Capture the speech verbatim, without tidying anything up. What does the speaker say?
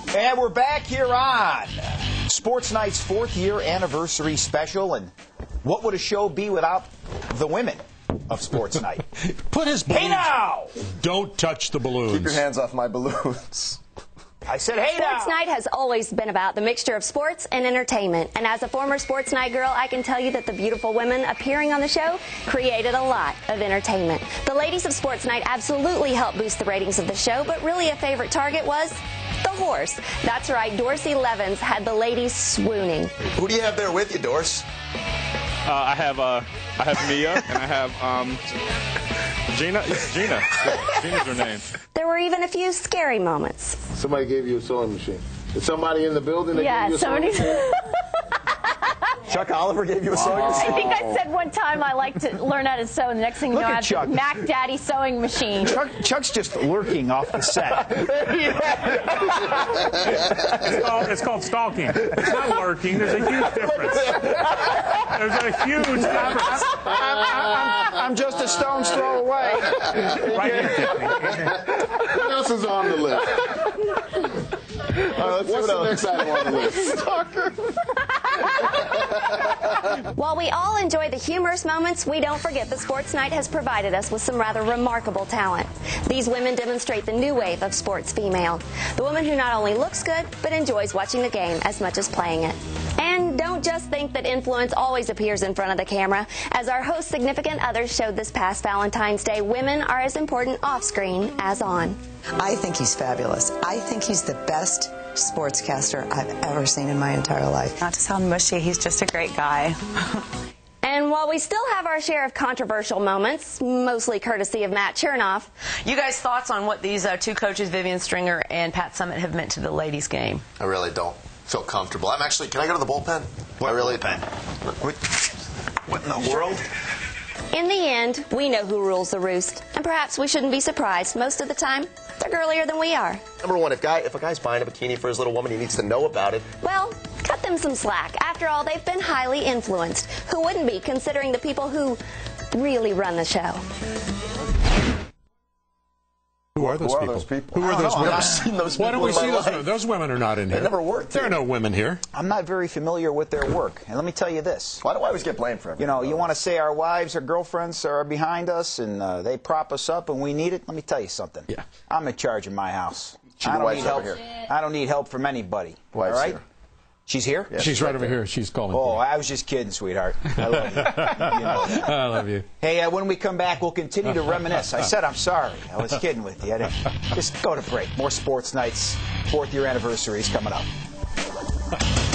And we're back here on Sports Night's fourth year anniversary special. And what would a show be without the women of Sports Night? Put his balloons. Hey now! Don't touch the balloons. Keep your hands off my balloons. I said, hey now! Sports Night has always been about the mixture of sports and entertainment. And as a former Sports Night girl, I can tell you that the beautiful women appearing on the show created a lot of entertainment. The ladies of Sports Night absolutely helped boost the ratings of the show, but really a favorite target was the horse. That's right, Dorsey Levens had the ladies swooning. Who do you have there with you, Dorse? Uh, I have uh, I have Mia, and I have um, Gina. Gina. Gina's her name. There were even a few scary moments. Somebody gave you a sewing machine. Is somebody in the building that Yeah, gave you a somebody. sewing machine? Chuck Oliver gave you a sewing machine? I think I said one time I like to learn how to sew, and the next thing you Look know, I at have Chuck. the Mac Daddy sewing machine. Chuck, Chuck's just lurking off the set. It's called, it's called stalking. It's not lurking. There's a huge difference. There's a huge difference. I'm, I'm, I'm just a stone's throw away. Right here. What else is on the list? Uh, let's What's see the what next item on the list? While we all enjoy the humorous moments, we don't forget that Sports Night has provided us with some rather remarkable talent. These women demonstrate the new wave of sports female. The woman who not only looks good, but enjoys watching the game as much as playing it. And don't just think that influence always appears in front of the camera. As our host's significant others showed this past Valentine's Day, women are as important off-screen as on. I think he's fabulous. I think he's the best sportscaster I've ever seen in my entire life. Not to sound mushy, he's just a great guy. And while we still have our share of controversial moments, mostly courtesy of Matt Chernoff, You guys' thoughts on what these uh, two coaches, Vivian Stringer and Pat Summitt, have meant to the ladies' game? I really don't feel comfortable. I'm actually, can I go to the bullpen? What I really, bullpen? What, what in the world? in the end, we know who rules the roost. And perhaps we shouldn't be surprised. Most of the time, they're girlier than we are. Number one, if guy if a guy's buying a bikini for his little woman, he needs to know about it. Well, cut them some slack. After all, they've been highly influenced. Who wouldn't be, considering the people who really run the show? Who are those Who are people? those people? Who are I don't those know. I've women? never seen those Why people don't we in my see those life. women? Those women are not in here. They never worked There are here. no women here. I'm not very familiar with their work. And let me tell you this. Why do I always get blamed for everything? You know, you want to say our wives or girlfriends are behind us and uh, they prop us up and we need it? Let me tell you something. Yeah. I'm in charge of my house. She- I the don't wife's need help. over here. I don't need help from anybody. Wife's all right? here. She's here? Yeah, She's right over here. She's calling. Oh, for you. I was just kidding, sweetheart. I love you. You know that. I love you. Hey, uh, when we come back, we'll continue to reminisce. I said I'm sorry. I was kidding with you. I didn't. Just go to break. More Sports Nights. Fourth year anniversary is coming up.